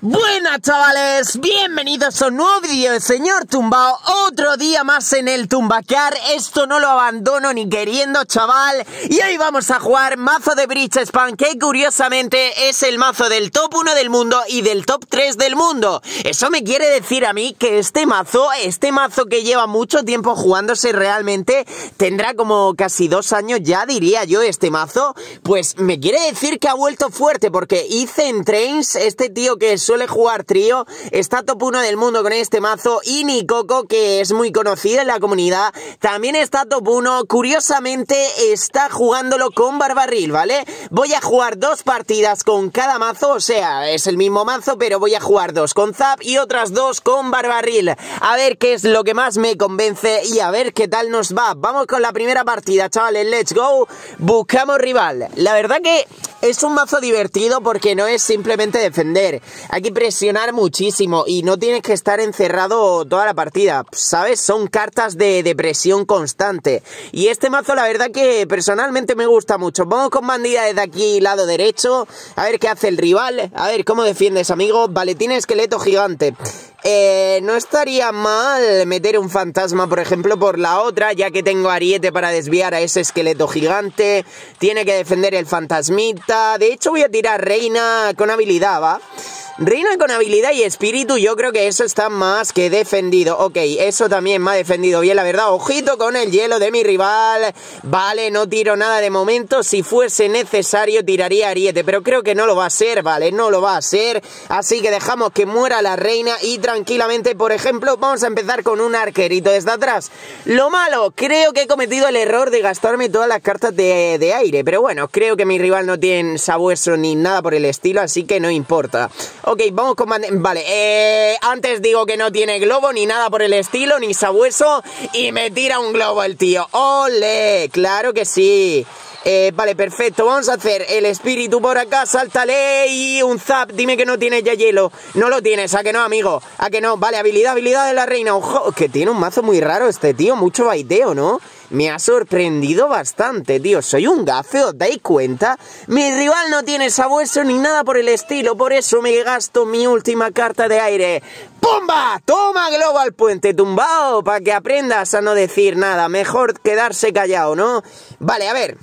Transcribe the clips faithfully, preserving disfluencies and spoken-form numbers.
Buenas chavales, bienvenidos a un nuevo vídeo de Señor Tumbao. Otro día más en el Tumbacar. Esto no lo abandono ni queriendo, chaval. Y hoy vamos a jugar mazo de Bridge Spam, que curiosamente es el mazo del top uno del mundo y del top tres del mundo. Eso me quiere decir a mí que este mazo, este mazo que lleva mucho tiempo jugándose realmente, tendrá como casi dos años ya, diría yo, este mazo. Pues me quiere decir que ha vuelto fuerte, porque Ethan Trains, este tío que suele jugar trío, está top uno del mundo con este mazo, y Nikoko, que es muy conocido en la comunidad, también está top uno. Curiosamente está jugándolo con Barbarril, ¿vale? Voy a jugar dos partidas con cada mazo, o sea, es el mismo mazo, pero voy a jugar dos con Zap y otras dos con Barbarril. A ver qué es lo que más me convence y a ver qué tal nos va. Vamos con la primera partida, chavales, let's go. Buscamos rival. La verdad que es un mazo divertido porque no es simplemente defender. Hay que presionar muchísimo y no tienes que estar encerrado toda la partida, ¿sabes? Son cartas de, de presión constante. Y este mazo la verdad que personalmente me gusta mucho. Vamos con bandida desde aquí, lado derecho. A ver qué hace el rival. A ver cómo defiendes, amigo. Vale, tiene esqueleto gigante. Eh, no estaría mal meter un fantasma, por ejemplo, por la otra, ya que tengo ariete para desviar a ese esqueleto gigante. Tiene que defender el fantasmita. De hecho voy a tirar reina con habilidad, ¿va? Reina con habilidad y espíritu, yo creo que eso está más que defendido. Ok, eso también me ha defendido bien, la verdad. Ojito con el hielo de mi rival. Vale, no tiro nada de momento. Si fuese necesario tiraría ariete, pero creo que no lo va a ser, vale, no lo va a ser. Así que dejamos que muera la reina y tranquilamente, por ejemplo, vamos a empezar con un arquerito desde atrás. Lo malo, creo que he cometido el error de gastarme todas las cartas de, de aire, pero bueno, creo que mi rival no tiene sabueso ni nada por el estilo, así que no importa. Ok, vamos con... Vale, eh, antes digo que no tiene globo ni nada por el estilo, ni sabueso, y me tira un globo el tío. ¡Ole! ¡Claro que sí! Eh, vale, perfecto, vamos a hacer el espíritu por acá, sáltale y un zap. Dime que no tienes ya hielo. No lo tienes, ¿a que no, amigo? ¿A que no? Vale, habilidad, habilidad de la reina. Ojo, que tiene un mazo muy raro este tío, mucho baiteo, ¿no? Me ha sorprendido bastante, tío. Soy un gafe, ¿os dais cuenta? Mi rival no tiene sabueso ni nada por el estilo, por eso me gasto mi última carta de aire. ¡Pumba! ¡Toma globo al puente tumbao! Para que aprendas a no decir nada. Mejor quedarse callado, ¿no? Vale, a ver.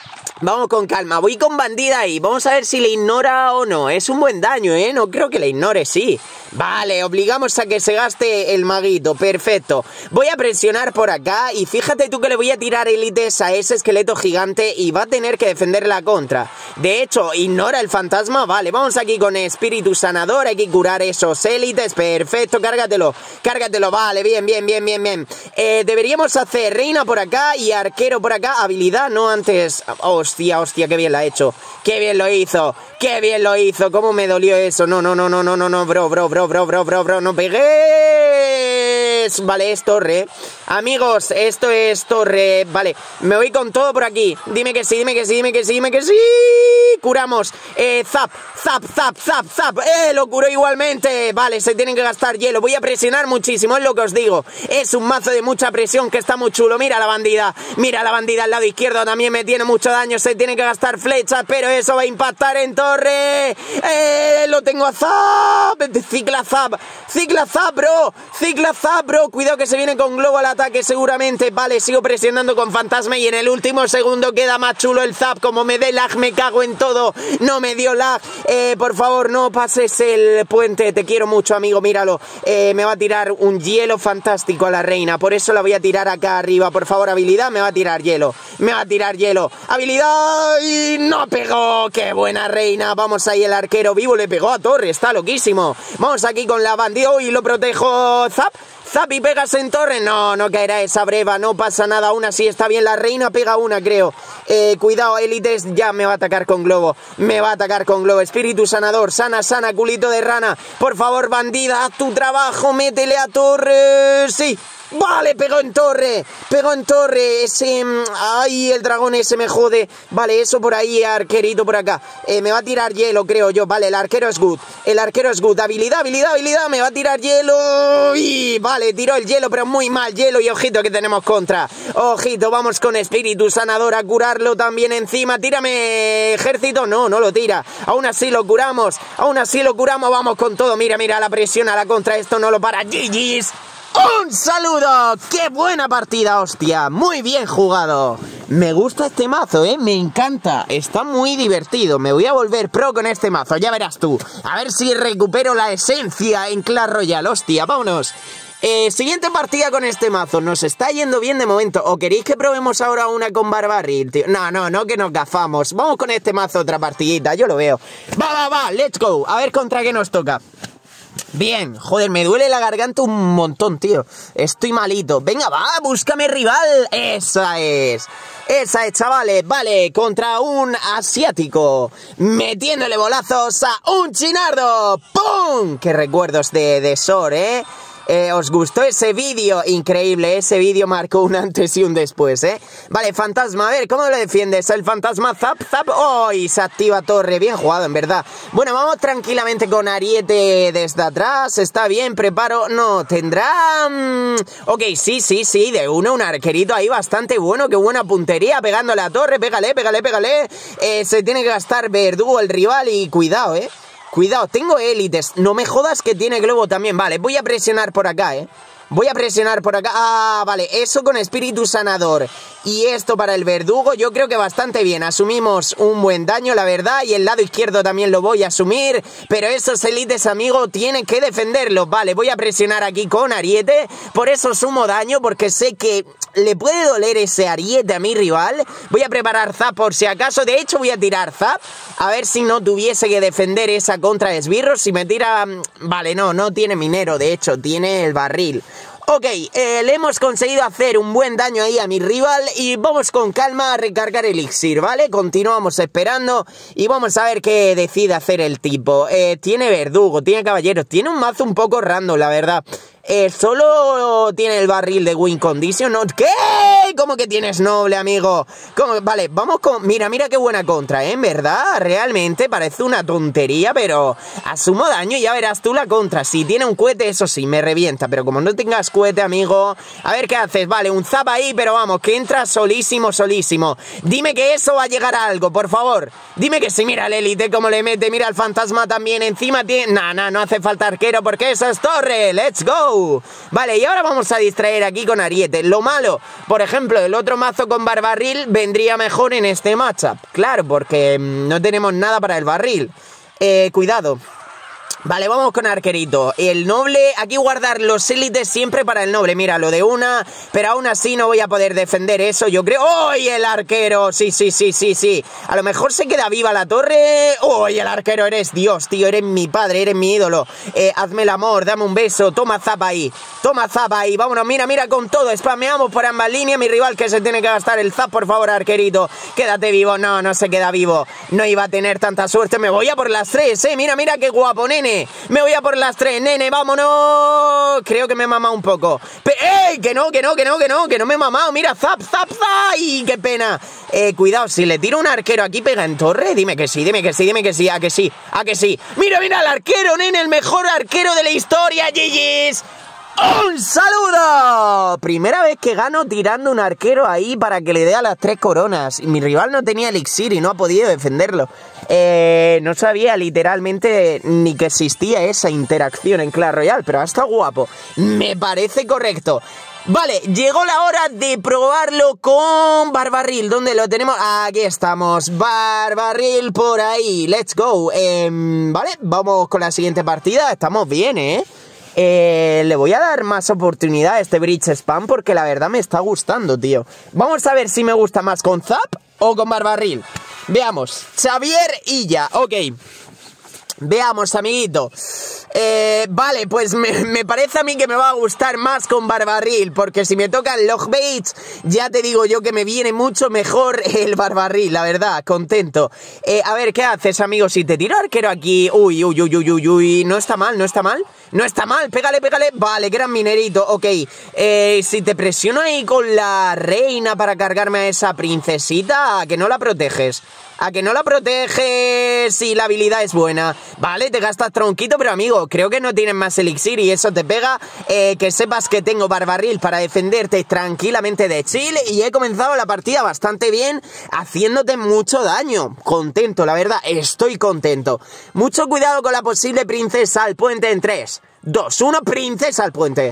Vamos con calma, voy con bandida ahí. Vamos a ver si le ignora o no. Es un buen daño, ¿eh? No creo que le ignore, sí. Vale, obligamos a que se gaste el maguito. Perfecto. Voy a presionar por acá y fíjate tú que le voy a tirar élites a ese esqueleto gigante y va a tener que defender la contra. De hecho, ignora el fantasma. Vale, vamos aquí con espíritu sanador. Hay que curar esos élites. Perfecto, cárgatelo. Cárgatelo, vale, bien, bien, bien, bien, bien. Eh, deberíamos hacer reina por acá y arquero por acá. Habilidad, no antes... Oh, hostia, hostia, qué bien lo ha hecho. Qué bien lo hizo. Qué bien lo hizo. Cómo me dolió eso. No, no, no, no, no, no, no, bro, bro, bro, bro, bro, bro, bro. No pegues. Vale, es torre. Amigos, esto es torre. Vale, me voy con todo por aquí. Dime que sí, dime que sí, dime que sí, dime que sí. Curamos. Eh, zap, zap, zap, zap, zap. Eh, lo curó igualmente. Vale, se tienen que gastar hielo. Voy a presionar muchísimo, es lo que os digo. Es un mazo de mucha presión que está muy chulo. Mira la bandida. Mira la bandida al lado izquierdo. También me tiene mucho daño. Se tiene que gastar flechas, pero eso va a impactar en torre. Eh, lo tengo a zap. Cicla zap. Cicla zap, bro. Cicla zap, bro. Cuidado que se viene con globo al ataque seguramente. Vale, sigo presionando con fantasma y en el último segundo queda más chulo el zap. Como me dé lag, me cago en todo. No me dio lag. Eh, por favor, no pases el puente. Te quiero mucho, amigo. Míralo. Eh, me va a tirar un hielo fantástico a la reina. Por eso la voy a tirar acá arriba. Por favor, habilidad. Me va a tirar hielo. Me va a tirar hielo. Habilidad. Y no pegó. ¡Qué buena reina! Vamos ahí, el arquero vivo le pegó a torre. Está loquísimo. Vamos aquí con la bandida y lo protejo. Zap. Zap y pegas en torre. No, no caerá esa breva. No pasa nada. Aún así está bien. La reina pega una, creo. Eh, cuidado, élites. Ya me va a atacar con globo. Me va a atacar con globo. Espíritu sanador. Sana, sana, culito de rana. Por favor, bandida, haz tu trabajo. Métele a torre. Sí. Vale, pegó en torre. Pegó en torre. Ese... Ay, el dragón ese me jode. Vale, eso por ahí, arquerito por acá. Eh, me va a tirar hielo, creo yo. Vale, el arquero es good. El arquero es good. Habilidad, habilidad, habilidad. Me va a tirar hielo. Y vale. Vale, tiró el hielo, pero muy mal hielo. Y ojito que tenemos contra. Ojito, vamos con espíritu sanador a curarlo también encima. Tírame, ejército. No, no lo tira. Aún así lo curamos. Aún así lo curamos. Vamos con todo. Mira, mira, la presión a la contra. Esto no lo para. G G's. ¡Un saludo! ¡Qué buena partida, hostia! Muy bien jugado. Me gusta este mazo, ¿eh? Me encanta. Está muy divertido. Me voy a volver pro con este mazo. Ya verás tú. A ver si recupero la esencia en Clash Royale. Hostia, vámonos. Eh, siguiente partida con este mazo. Nos está yendo bien de momento. ¿O queréis que probemos ahora una con Barbarril, tío? No, no, no, que nos gafamos. Vamos con este mazo otra partidita. Yo lo veo. Va, va, va. Let's go. A ver contra qué nos toca. Bien, joder, me duele la garganta un montón, tío. Estoy malito. Venga, va, búscame rival. Esa es. Esa es, chavales. Vale, contra un asiático. Metiéndole bolazos a un chinardo. ¡Pum! Qué recuerdos de, de Sor, ¿eh? Eh, ¿Os gustó ese vídeo? Increíble, ese vídeo marcó un antes y un después, ¿eh? Vale, fantasma, a ver, ¿cómo lo defiendes? El fantasma, zap, zap, ¡oh! Y se activa torre, bien jugado, en verdad. Bueno, vamos tranquilamente con Ariete desde atrás, está bien, preparo, no, tendrá... Um... Ok, sí, sí, sí, de uno, un arquerito ahí bastante bueno, qué buena puntería, pegando la torre, pégale, pégale, pégale. Eh, se tiene que gastar verdugo el rival y cuidado, ¿eh? Cuidado, tengo élites. No me jodas que tiene globo también. Vale, voy a presionar por acá, ¿eh? Voy a presionar por acá. Ah, vale, eso con espíritu sanador. Y esto para el verdugo, yo creo que bastante bien. Asumimos un buen daño, la verdad. Y el lado izquierdo también lo voy a asumir. Pero esos élites, amigo, tienen que defenderlo. Vale, voy a presionar aquí con Ariete. Por eso sumo daño, porque sé que le puede doler ese Ariete a mi rival. Voy a preparar Zap por si acaso. De hecho, voy a tirar Zap. A ver si no tuviese que defender esa contra de esbirros. Si me tira... Vale, no, no tiene minero. De hecho, tiene el barril. Ok, eh, le hemos conseguido hacer un buen daño ahí a mi rival y vamos con calma a recargar elixir, ¿vale? Continuamos esperando y vamos a ver qué decide hacer el tipo. Eh, tiene verdugo, tiene caballeros, tiene un mazo un poco random, la verdad. Eh, solo tiene el barril de win condition, ¿no? ¿Qué? ¿Cómo que tienes noble, amigo? ¿Cómo? Vale, vamos con... Mira, mira qué buena contra, ¿eh? En verdad, realmente parece una tontería, pero asumo daño y ya verás tú la contra. Si tiene un cohete, eso sí, me revienta, pero como no tengas cohete, amigo... A ver qué haces, vale, un zap ahí, pero vamos, que entra solísimo, solísimo. Dime que eso va a llegar a algo, por favor. Dime que sí, mira el élite cómo le mete, mira el fantasma también encima tiene... Nah, nah, no hace falta arquero porque eso es torre, let's go. Vale, y ahora vamos a distraer aquí con Ariete. Lo malo, por ejemplo, el otro mazo con Barbarril vendría mejor en este matchup. Claro, porque mmm, no tenemos nada para el barril. Eh, cuidado. Vale, vamos con arquerito. El noble, aquí guardar los élites siempre para el noble. Mira, lo de una, pero aún así no voy a poder defender eso, yo creo. ¡Oh, y el arquero! Sí, sí, sí, sí, sí. A lo mejor se queda viva la torre. ¡Oh, y el arquero! Eres Dios, tío. Eres mi padre, eres mi ídolo. Eh, hazme el amor, dame un beso. Toma zap ahí. Toma zap ahí. Vámonos, mira, mira con todo. Spameamos por ambas líneas. Mi rival que se tiene que gastar el zap, por favor, arquerito. Quédate vivo. No, no se queda vivo. No iba a tener tanta suerte. Me voy a por las tres, eh. Mira, mira qué guapo, nene. Me voy a por las tres, nene, vámonos. Creo que me he mamado un poco. Pero, ¡ey! Que no, que no, que no, que no, que no me he mamado. Mira, zap, zap, zap. ¡Ay, qué pena! Eh, cuidado, si le tiro un arquero aquí, pega en torre. Dime que sí, dime que sí, dime que sí. A que sí, a que sí. Mira, mira el arquero, nene, el mejor arquero de la historia, G G's. ¡Un saludo! Primera vez que gano tirando un arquero ahí para que le dé a las tres coronas. Mi rival no tenía elixir y no ha podido defenderlo. Eh, no sabía literalmente ni que existía esa interacción en Clash Royale, pero ha estado guapo. Me parece correcto. Vale, llegó la hora de probarlo con Barbarril. ¿Dónde lo tenemos? Aquí estamos, Barbarril por ahí. Let's go. Eh, vale, vamos con la siguiente partida. Estamos bien, ¿eh? Eh, le voy a dar más oportunidad a este Bridge Spam porque la verdad me está gustando, tío. Vamos a ver si me gusta más con Zap o con Barbarril. Veamos, Xavier Illa, ok. Veamos, amiguito. Eh, vale, pues me, me parece a mí que me va a gustar más con Barbarril, porque si me tocan Logbaits, ya te digo yo que me viene mucho mejor el Barbarril, la verdad, contento. Eh, a ver, ¿qué haces, amigo? Si te tiro arquero aquí... Uy, uy, uy, uy, uy, uy, no está mal, no está mal. No está mal, pégale, pégale. Vale, gran minerito, ok. Eh, si te presiono ahí con la reina para cargarme a esa princesita, ¿a que no la proteges? ¿A que no la proteges si la habilidad es buena? Vale, te gastas tronquito, pero amigo, amigo, creo que no tienes más elixir y eso te pega. Eh, que sepas que tengo barbarril para defenderte tranquilamente de chill y he comenzado la partida bastante bien, haciéndote mucho daño. Contento, la verdad, estoy contento. Mucho cuidado con la posible princesa al puente en tres, dos, uno, princesa al puente.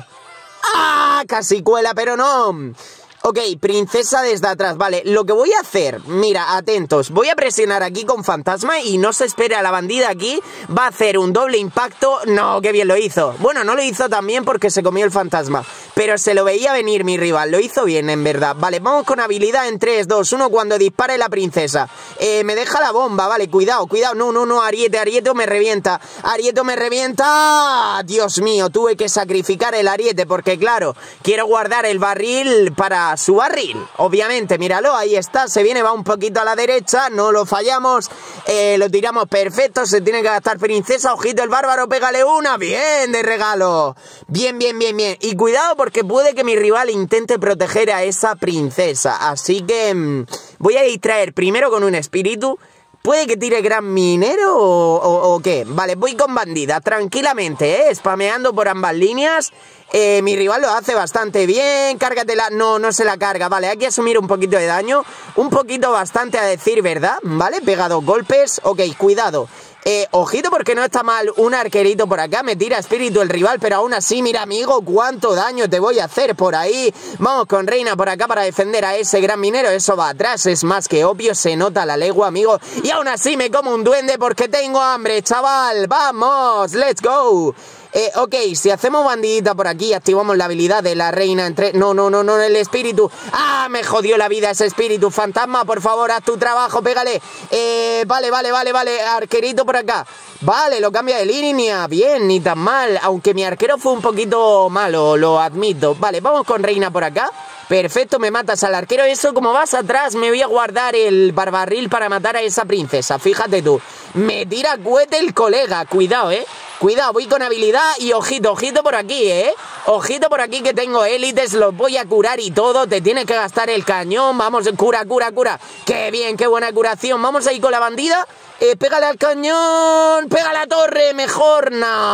¡Ah! Casi cuela, pero no. Ok, princesa desde atrás, vale, lo que voy a hacer, mira, atentos, voy a presionar aquí con fantasma y no se espere a la bandida aquí, va a hacer un doble impacto, no, qué bien lo hizo, bueno, no lo hizo tan bien porque se comió el fantasma, pero se lo veía venir mi rival, lo hizo bien en verdad, vale, vamos con habilidad en tres, dos, uno, cuando dispare la princesa, eh, me deja la bomba, vale, cuidado, cuidado, no, no, no, Ariete, Ariete me revienta, Ariete me revienta, Dios mío, tuve que sacrificar el Ariete porque claro, quiero guardar el barril para su barril, obviamente, míralo, ahí está, se viene, va un poquito a la derecha, no lo fallamos, eh, lo tiramos perfecto, se tiene que gastar princesa, ojito el bárbaro, pégale una, bien de regalo, bien, bien, bien, bien, y cuidado porque puede que mi rival intente proteger a esa princesa, así que mmm, voy a distraer primero con un espíritu. ¿Puede que tire gran minero o, o, o qué? Vale, voy con bandida, tranquilamente, ¿eh? Spameando por ambas líneas. Eh, mi rival lo hace bastante bien. Cárgatela. No, no se la carga. Vale, hay que asumir un poquito de daño. Un poquito bastante a decir verdad. Vale, pega dos golpes. Ok, cuidado. Eh, ojito porque no está mal un arquerito por acá, me tira espíritu el rival, pero aún así, mira amigo, cuánto daño te voy a hacer por ahí. Vamos con reina por acá para defender a ese gran minero, eso va atrás, es más que obvio, se nota la legua, amigo. Y aún así me como un duende porque tengo hambre, chaval, vamos, let's go. Eh, ok, si hacemos bandidita por aquí, activamos la habilidad de la reina entre... No, no, no, no, el espíritu. ¡Ah! Me jodió la vida ese espíritu. Fantasma, por favor, haz tu trabajo, pégale. Eh, vale, vale, vale, vale. Arquerito por acá. Vale, lo cambia de línea. Bien, ni tan mal. Aunque mi arquero fue un poquito malo, lo admito. Vale, vamos con reina por acá. Perfecto, me matas al arquero. Eso, como vas atrás, me voy a guardar el barbarril para matar a esa princesa. Fíjate tú. Me tira cohete el colega. Cuidado, eh. Cuidado, voy con habilidad y ojito, ojito por aquí, ¿eh? Ojito por aquí que tengo élites, los voy a curar y todo. Te tienes que gastar el cañón. Vamos, cura, cura, cura. ¡Qué bien, qué buena curación! Vamos ahí con la bandida. Eh, pégale al cañón. ¡Pega a la torre! Mejor.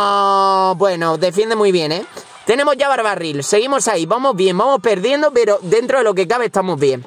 No. Bueno, defiende muy bien, ¿eh? Tenemos ya barbarril. Seguimos ahí. Vamos bien, vamos perdiendo, pero dentro de lo que cabe estamos bien.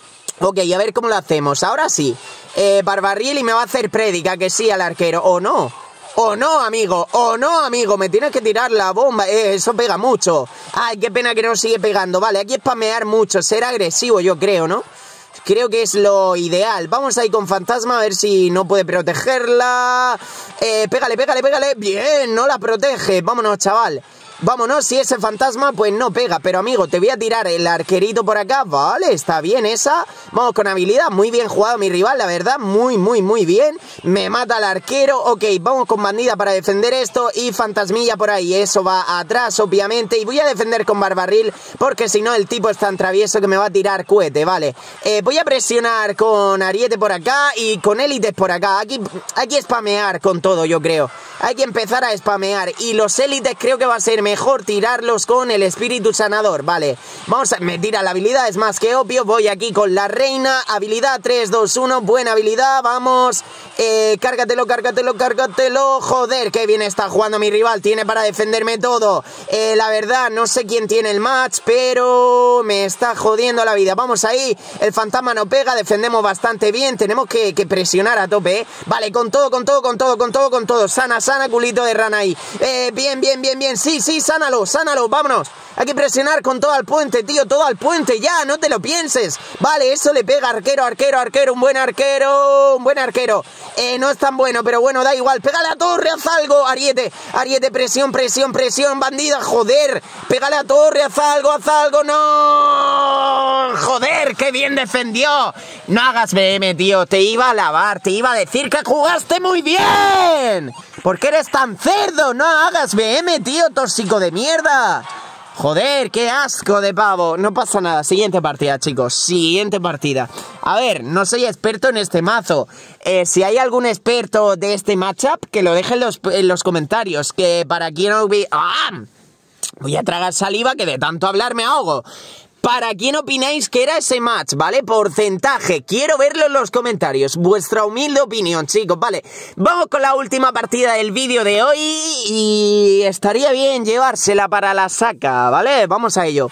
Ok, a ver cómo lo hacemos. Ahora sí. Eh, barbarril y me va a hacer prédica que sí al arquero. ¿O no? ¡Oh no, amigo! ¡Oh no, amigo! Me tienes que tirar la bomba. Eh, eso pega mucho. Ay, qué pena que no sigue pegando. Vale, hay que spamear mucho. Ser agresivo, yo creo, ¿no? Creo que es lo ideal. Vamos ahí con fantasma a ver si no puede protegerla. Eh, pégale, pégale, pégale. Bien, no la protege. Vámonos, chaval. Vámonos, si ese fantasma pues no pega. Pero amigo, te voy a tirar el arquerito por acá. Vale, está bien esa. Vamos con habilidad, muy bien jugado mi rival, la verdad. Muy, muy, muy bien. Me mata el arquero. Ok, vamos con bandida para defender esto. Y fantasmilla por ahí, eso va atrás obviamente. Y voy a defender con barbarril porque si no el tipo es tan travieso que me va a tirar cohete. Vale, eh, voy a presionar con ariete por acá y con élites por acá. Aquí hay que spamear con todo, yo creo. Hay que empezar a spamear. Y los élites creo que va a ser mejor tirarlos con el espíritu sanador. Vale, vamos a... Me tira la habilidad, es más que obvio. Voy aquí con la reina. Habilidad tres, dos, uno. Buena habilidad, vamos. Eh, cárgatelo, cárgatelo, cárgatelo. Joder, qué bien está jugando mi rival. Tiene para defenderme todo. Eh, la verdad, no sé quién tiene el match, pero me está jodiendo la vida. Vamos ahí. El fantasma no pega. Defendemos bastante bien. Tenemos que, que presionar a tope, ¿eh? Vale, con todo, con todo, con todo, con todo, con todo. Sana, sana, culito de rana ahí. Eh, bien, bien, bien, bien. Sí, sí, sánalo, sánalo, vámonos. Hay que presionar con todo al puente, tío, todo al puente, ya, no te lo pienses. Vale, eso le pega, arquero, arquero, arquero, un buen arquero, un buen arquero. Eh, no es tan bueno, pero bueno, da igual. Pégale a torre, haz algo, Ariete, Ariete, presión, presión, presión, bandida, joder. Pégale a torre, haz algo, haz algo, no. Joder, qué bien defendió. No hagas B M, tío, te iba a alabar, te iba a decir que jugaste muy bien. ¿Por qué eres tan cerdo? No hagas B M, tío, tóxico de mierda. Joder, qué asco de pavo. No pasa nada, siguiente partida, chicos. Siguiente partida. A ver, no soy experto en este mazo. eh, Si hay algún experto de este matchup, que lo deje en los, en los comentarios. Que para quien no vi... ¡Ah! Voy a tragar saliva que de tanto hablar me ahogo. ¿Para quién opináis que era ese match, vale? Porcentaje, quiero verlo en los comentarios, vuestra humilde opinión, chicos, vale. Vamos con la última partida del vídeo de hoy y estaría bien llevársela para la saca, ¿vale? Vamos a ello.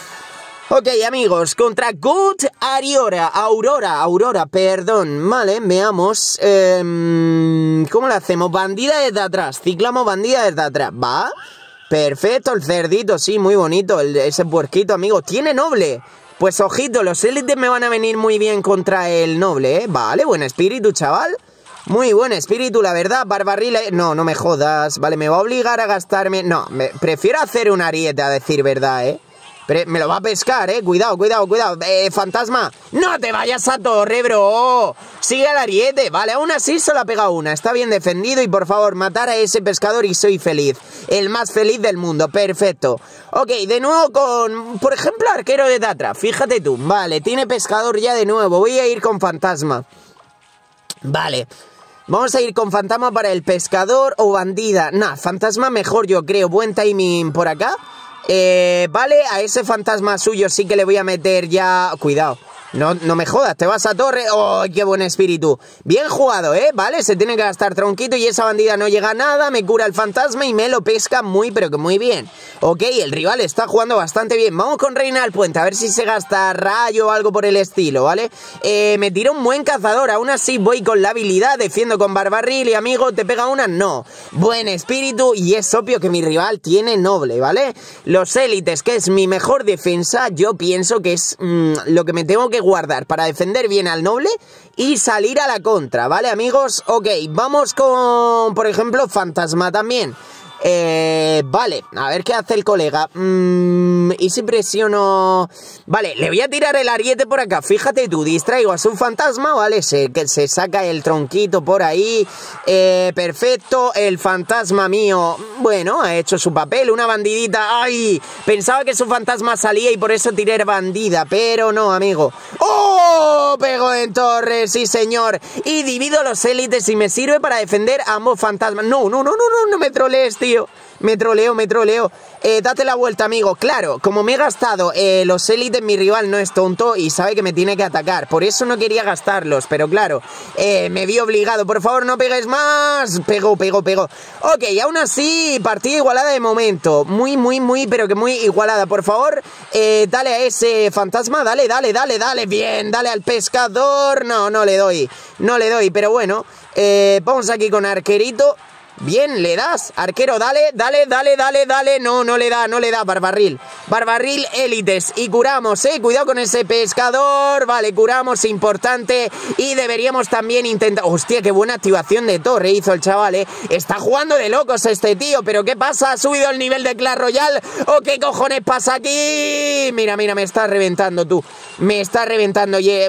Ok, amigos, contra Good Ariora, Aurora, Aurora, perdón, vale, veamos, eh, ¿cómo lo hacemos? Bandida desde atrás, ciclamos bandida desde atrás, ¿va? Perfecto, el cerdito, sí, muy bonito, el, ese puerquito, amigos, ¿tiene noble? Pues ojito, los élites me van a venir muy bien contra el noble, ¿eh? Vale, buen espíritu, chaval. Muy buen espíritu, la verdad, Barbarril... No, no me jodas, vale, me va a obligar a gastarme... No, me... prefiero hacer un ariete, a decir verdad, ¿eh? Pero me lo va a pescar, eh. Cuidado, cuidado, cuidado. Eh, fantasma. No te vayas a torre, bro. Sigue al ariete. Vale, aún así solo ha pegado una. Está bien defendido y por favor, matar a ese pescador y soy feliz. El más feliz del mundo. Perfecto. Ok, de nuevo con, por ejemplo, arquero de Tatra. Fíjate tú. Vale, tiene pescador ya de nuevo. Voy a ir con fantasma. Vale. Vamos a ir con fantasma para el pescador o bandida. Nah, fantasma mejor yo creo. Buen timing por acá. Eh, vale, a ese fantasma suyo sí que le voy a meter ya... Cuidado, no, no me jodas, te vas a torre... ¡Oh, qué buen espíritu! Bien jugado, ¿eh? Vale, se tiene que gastar tronquito y esa bandida no llega a nada, me cura el fantasma y me lo pesca muy, pero que muy bien. Ok, el rival está jugando bastante bien. Vamos con Reina del Puente, a ver si se gasta rayo o algo por el estilo, ¿vale? Eh, me tira un buen cazador, aún así voy con la habilidad, defiendo con Barbarril y amigo, ¿te pega una? No. Buen espíritu y es obvio que mi rival tiene noble, ¿vale? Los élites, que es mi mejor defensa, yo pienso que es mmm, lo que me tengo que guardar para defender bien al noble y salir a la contra, ¿vale, amigos? Ok, vamos con, por ejemplo, fantasma también. Eh, vale, a ver qué hace el colega. Mm, ¿Y si presiono? Vale, le voy a tirar el ariete por acá. Fíjate tú, distraigo a su fantasma, ¿vale? Se, que se saca el tronquito por ahí. Eh, perfecto, el fantasma mío, bueno, ha hecho su papel. Una bandidita, ¡ay! Pensaba que su fantasma salía y por eso tiré bandida, pero no, amigo. ¡Oh! Pego en torre, sí señor. Y divido los élites y me sirve para defender a ambos fantasmas. No, no, no, no, no, no me trolees, tío. Me troleo, me troleo. Eh, date la vuelta, amigo. Claro, como me he gastado eh, los élites, mi rival no es tonto y sabe que me tiene que atacar. Por eso no quería gastarlos, pero claro, eh, me vi obligado. Por favor, no pegues más. Pego, pego, pego. Ok, aún así, partida igualada de momento. Muy, muy, muy, pero que muy igualada. Por favor, eh, dale a ese fantasma. Dale, dale, dale, dale. Bien, dale al pescador. No, no le doy. No le doy, pero bueno. Eh, vamos aquí con arquerito. Bien, le das, arquero, dale, dale, dale, dale, dale. No, no le da, no le da, Barbarril. Barbarril, élites. Y curamos, eh, cuidado con ese pescador. Vale, curamos, importante. Y deberíamos también intentar... Hostia, qué buena activación de torre hizo el chaval, eh. Está jugando de locos este tío. ¿Pero qué pasa? ¿Ha subido el nivel de Clash Royale? ¿O qué cojones pasa aquí? Mira, mira, me está reventando tú. Me está reventando, y...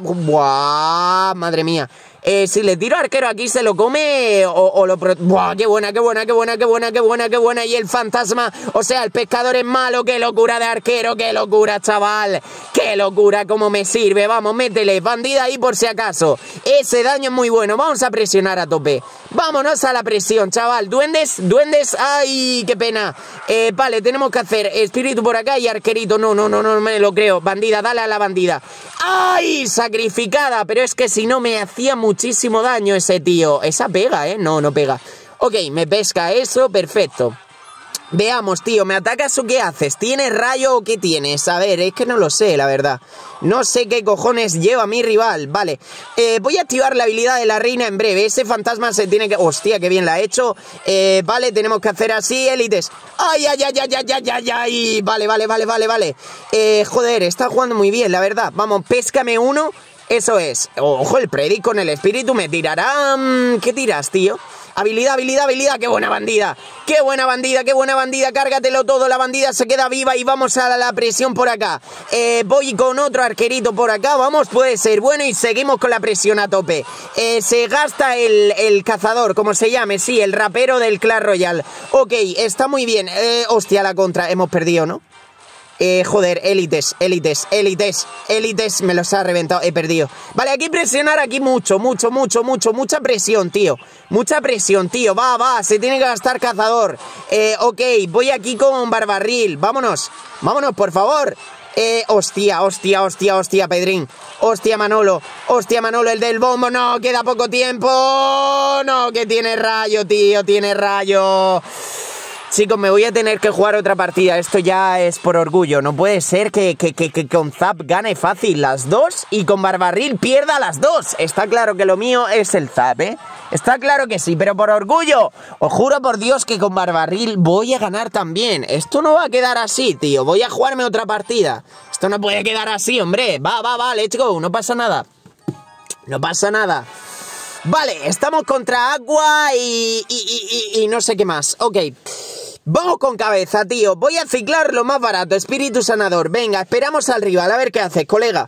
¡Buah! Madre mía. Eh, si le tiro arquero aquí se lo come o, o lo... ¡Buah! ¡Qué buena, qué buena, qué buena, qué buena, qué buena, qué buena! Y el fantasma, o sea, el pescador es malo. ¡Qué locura de arquero! ¡Qué locura, chaval! ¡Qué locura! ¿Cómo me sirve? Vamos, métele, bandida ahí por si acaso. Ese daño es muy bueno. Vamos a presionar a tope. Vámonos a la presión, chaval. Duendes, duendes. ¡Ay, qué pena! Eh, vale, tenemos que hacer espíritu por acá y arquerito. No, no, no, no me lo creo. Bandida, dale a la bandida. ¡Ay! Sacrificada. Pero es que si no me hacía muchísimo daño ese tío. Esa pega, ¿eh? No, no pega. Ok, me pesca eso. Perfecto. Veamos, tío, ¿me atacas o qué haces? ¿Tienes rayo o qué tienes? A ver, es que no lo sé, la verdad. No sé qué cojones lleva mi rival. Vale, eh, voy a activar la habilidad de la reina en breve. Ese fantasma se tiene que... Hostia, qué bien la ha hecho. eh, Vale, tenemos que hacer así, élites. Ay, ay, ay, ay, ay, ay, ay, ay. Vale, vale, vale, vale, vale. eh, Joder, está jugando muy bien, la verdad. Vamos, péscame uno. Eso es. Ojo, el Predic con el espíritu me tirará... ¿Qué tiras, tío? Habilidad, habilidad, habilidad. ¡Qué buena bandida! ¡Qué buena bandida, qué buena bandida! Cárgatelo todo, la bandida se queda viva y vamos a la, la presión por acá. Eh, voy con otro arquerito por acá. Vamos, puede ser bueno y seguimos con la presión a tope. Eh, se gasta el, el cazador, como se llame. Sí, el rapero del Clash Royale. Ok, está muy bien. Eh, hostia, la contra. Hemos perdido, ¿no? Eh, joder, élites, élites, élites, élites, me los ha reventado, he perdido. Vale, aquí presionar, aquí mucho, mucho, mucho, mucho, mucha presión, tío. Mucha presión, tío, va, va, se tiene que gastar cazador. Eh, ok, voy aquí con Barbarril, vámonos, vámonos, por favor. Eh, hostia, hostia, hostia, hostia, Pedrín. Hostia, Manolo. Hostia, Manolo, el del bombo. No, queda poco tiempo. No, que tiene rayo, tío, tiene rayo. Chicos, me voy a tener que jugar otra partida. Esto ya es por orgullo. No puede ser que, que, que, que con Zap gane fácil las dos y con Barbarril pierda las dos. Está claro que lo mío es el Zap, ¿eh? Está claro que sí, pero por orgullo, os juro por Dios que con Barbarril voy a ganar también. Esto no va a quedar así, tío. Voy a jugarme otra partida. Esto no puede quedar así, hombre. Va, va, va, let's go. No pasa nada. No pasa nada. Vale, estamos contra Agua y, y, y, y, y no sé qué más. Ok. Vamos con cabeza, tío. Voy a ciclar lo más barato. Espíritu sanador. Venga, esperamos al rival. A ver qué haces, colega.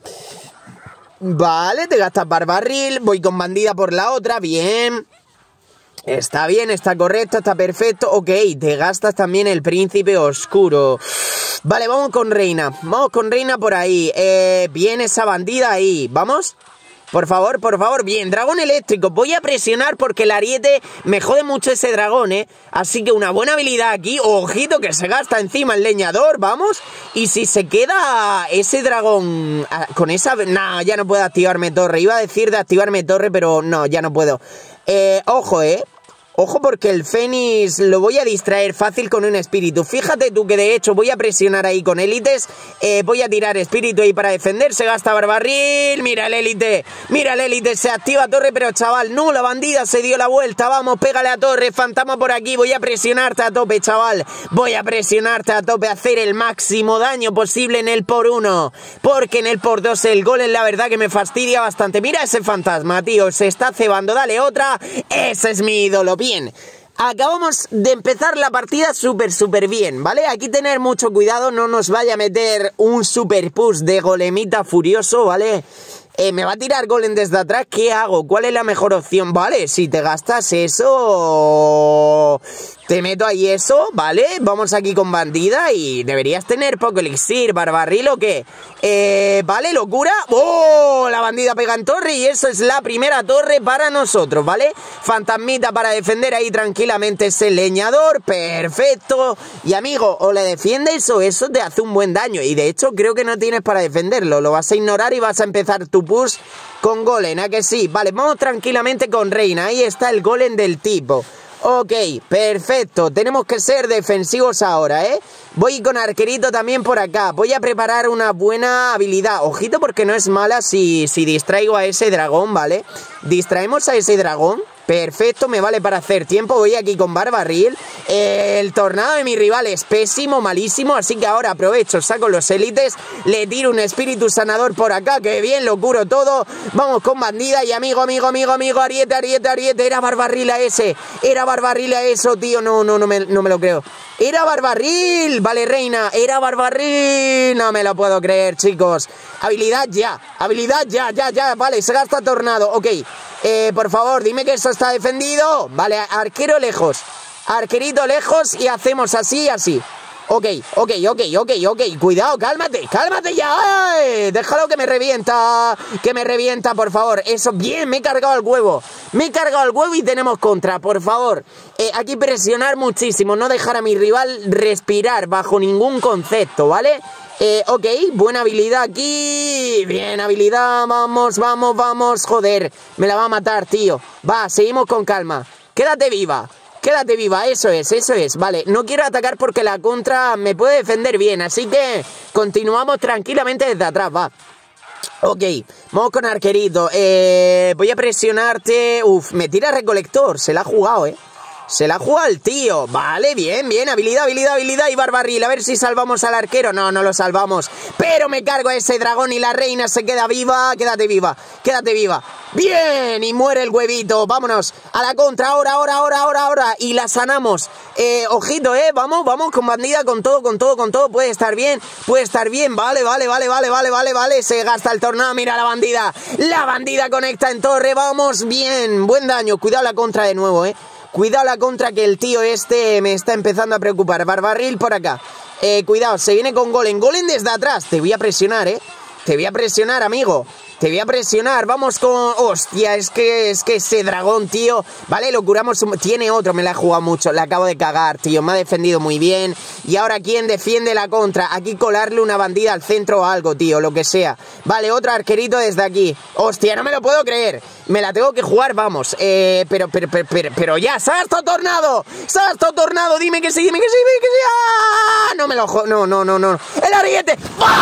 Vale, te gastas Barbarril. Voy con bandida por la otra. Bien. Está bien, está correcto, está perfecto. Ok, te gastas también el príncipe oscuro. Vale, vamos con reina. Vamos con reina por ahí. Eh, bien esa bandida ahí. ¿Vamos? Por favor, por favor, bien, dragón eléctrico. Voy a presionar porque el ariete me jode mucho ese dragón, ¿eh? Así que una buena habilidad aquí. Ojito que se gasta encima el leñador, vamos. Y si se queda ese dragón con esa... No, ya no puedo activarme torre. Iba a decir de activarme torre, pero no, ya no puedo. Eh, ojo, ¿eh? Ojo porque el Fénix lo voy a distraer fácil con un espíritu. Fíjate tú que de hecho voy a presionar ahí con élites. Eh, voy a tirar espíritu ahí para defender. Se gasta Barbarril. Mira el élite. Mira el élite. Se activa torre. Pero chaval, no, la bandida se dio la vuelta. Vamos, pégale a torre. Fantasma por aquí. Voy a presionarte a tope, chaval. Voy a presionarte a tope. Hacer el máximo daño posible en el por uno. Porque en el por dos el golem la verdad que me fastidia bastante. Mira ese fantasma, tío. Se está cebando. Dale otra. Ese es mi ídolo. Bien, acabamos de empezar la partida súper, súper bien, ¿vale? Aquí tener mucho cuidado, no nos vaya a meter un super push de golemita furioso, ¿vale? Eh, me va a tirar golem desde atrás, ¿qué hago? ¿Cuál es la mejor opción? Vale, si te gastas eso... Te meto ahí eso, ¿vale? Vamos aquí con bandida y deberías tener poco elixir, Barbarril o qué. Eh, ¿vale? ¿Locura? ¡Oh! La bandida pega en torre y eso es la primera torre para nosotros, ¿vale? Fantasmita para defender ahí tranquilamente ese leñador, perfecto. Y amigo, o le defiendes o eso te hace un buen daño. Y de hecho creo que no tienes para defenderlo, lo vas a ignorar y vas a empezar tu push con golem, ¿a que sí? Vale, vamos tranquilamente con reina, ahí está el golem del tipo. Ok, perfecto, tenemos que ser defensivos ahora, ¿eh? Voy con arquerito también por acá. Voy a preparar una buena habilidad. Ojito porque no es mala si, si distraigo a ese dragón, ¿vale? Distraemos a ese dragón. Perfecto, me vale para hacer tiempo. Voy aquí con Barbarril. eh, El tornado de mi rival es pésimo, malísimo. Así que ahora aprovecho, saco los élites. Le tiro un espíritu sanador por acá. Que bien, lo curo todo. Vamos con bandida y amigo, amigo, amigo, amigo. Ariete, ariete, ariete. Era Barbarril a ese. Era Barbarril a eso, tío. No, no, no me, no me lo creo. Era Barbarril. Vale, reina. Era Barbarril. No me lo puedo creer, chicos. Habilidad ya. Habilidad ya, ya, ya. Vale, se gasta tornado. Ok. Eh, por favor, dime que eso está defendido. Vale, arquero lejos. Arquerito lejos y hacemos así y así. Ok, ok, ok, ok, ok. Cuidado, cálmate, cálmate ya. ¡Ay! Déjalo que me revienta. Que me revienta, por favor. Eso, bien, me he cargado el huevo. Me he cargado el huevo y tenemos contra, por favor. Eh, aquí presionar muchísimo. No dejar a mi rival respirar bajo ningún concepto, ¿vale? Eh, ok, buena habilidad aquí. Bien, habilidad, vamos, vamos, vamos. Joder, me la va a matar, tío. Va, seguimos con calma. Quédate viva, quédate viva, eso es, eso es. Vale, no quiero atacar porque la contra me puede defender bien. Así que continuamos tranquilamente desde atrás, va. Ok, vamos con arquerito. eh, Voy a presionarte. Uf, me tira recolector, se la ha jugado, eh. Se la juega el tío. Vale, bien, bien. Habilidad, habilidad, habilidad y Barbarril. A ver si salvamos al arquero. No, no lo salvamos. Pero me cargo a ese dragón y la reina se queda viva. Quédate viva, quédate viva. Bien, y muere el huevito. Vámonos a la contra. Ahora, ahora, ahora, ahora, ahora. Y la sanamos. Eh, ojito, eh. Vamos, vamos con bandida, con todo, con todo, con todo. Puede estar bien, puede estar bien. Vale, vale, vale, vale, vale, vale, vale. Se gasta el tornado. Mira la bandida. La bandida conecta en torre. Vamos, bien. Buen daño. Cuidado la contra de nuevo, eh. Cuidado la contra que el tío este me está empezando a preocupar. Barbarril por acá. Eh, cuidado, se viene con golem. Golem desde atrás. Te voy a presionar, ¿eh? Te voy a presionar, amigo. Te voy a presionar. Vamos con... Hostia, es que, es que ese dragón, tío. Vale, lo curamos. Un... Tiene otro, me la he jugado mucho. La acabo de cagar, tío. Me ha defendido muy bien. Y ahora, ¿quién defiende la contra? Aquí colarle una bandida al centro o algo, tío. Lo que sea. Vale, otro arquerito desde aquí. Hostia, no me lo puedo creer. Me la tengo que jugar, vamos. Eh, pero, pero, pero, pero, pero ya. ¡Sasto Tornado! ¡Sasto Tornado! Dime que sí, dime que sí, dime que sí. ¡Ah! No me lo... No, no, no, no. ¡El ariete!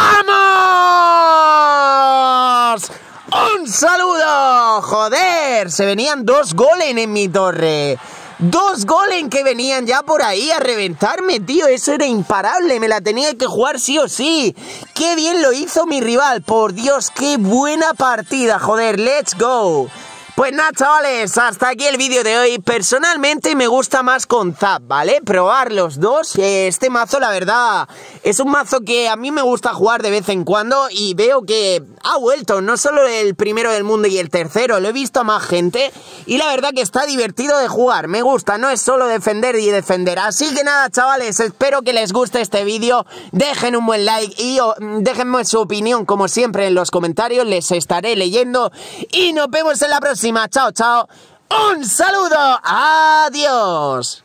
¡Vamos! ¡Un saludo! ¡Joder! Se venían dos golems en mi torre. Dos golems que venían ya por ahí a reventarme, tío. Eso era imparable. Me la tenía que jugar sí o sí. ¡Qué bien lo hizo mi rival! Por Dios, qué buena partida. Joder, let's go. Pues nada, chavales, hasta aquí el vídeo de hoy. Personalmente me gusta más con Zap, ¿vale? Probar los dos. Este mazo, la verdad, es un mazo que a mí me gusta jugar de vez en cuando y veo que ha vuelto, no solo el primero del mundo y el tercero, lo he visto a más gente y la verdad que está divertido de jugar. Me gusta, no es solo defender y defender. Así que nada, chavales, espero que les guste este vídeo. Dejen un buen like y oh, déjenme su opinión, como siempre, en los comentarios. Les estaré leyendo y nos vemos en la próxima. Chao, chao. Un saludo. Adiós.